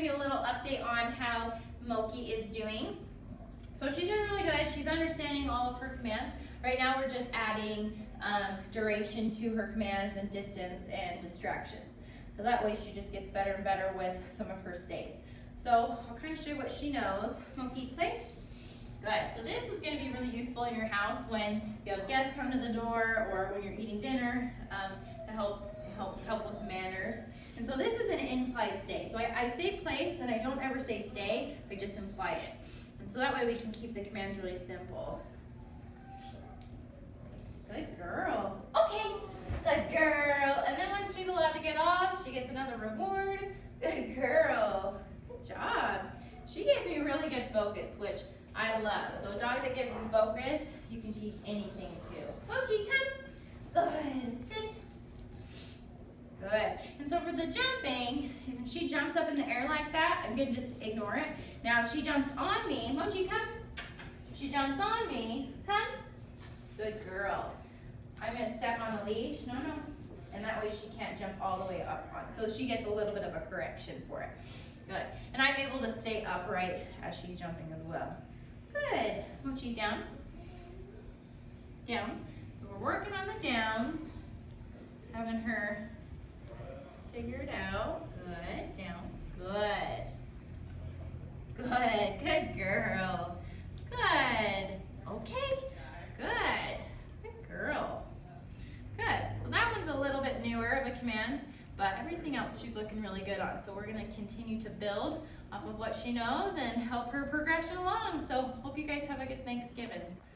give you a little update on how Moki is doing. So she's doing really good. She's understanding all of her commands. Right now we're just adding duration to her commands and distance and distractions. So that way she just gets better and better with some of her stays. So I'll kind of show you what she knows. Moki, place. Good. So this is going to be really useful in your house when you have guests come to the door or when you're eating dinner to help with manners. And so this is an implied stay. So I say place and I don't ever say stay, I just imply it. And so that way we can keep the commands really simple. Good girl. Okay, good girl. And then once she's allowed to get off, she gets another reward. Good girl. Good job. She gives me really good focus, which I love. So a dog that gives you focus, you can teach anything to. Mochi, come. Good. Sit. Good. And so for the jumping, if she jumps up in the air like that, I'm going to just ignore it. Now if she jumps on me, Mochi, come. If she jumps on me, come. Good girl. I'm going to step on the leash. No, no. And that way she can't jump all the way up on. So she gets a little bit of a correction for it. Good. And I'm able to stay upright as she's jumping as well. Good. Mochi, down. Down. So we're working on the downs. Having her figure it out. Good. Down. Good. Good. Good girl. Good. Okay. Good. Good girl. Good. So that one's a little bit newer of a command, but everything else she's looking really good on. So we're going to continue to build off of what she knows and help her progression along. So hope you guys have a good Thanksgiving.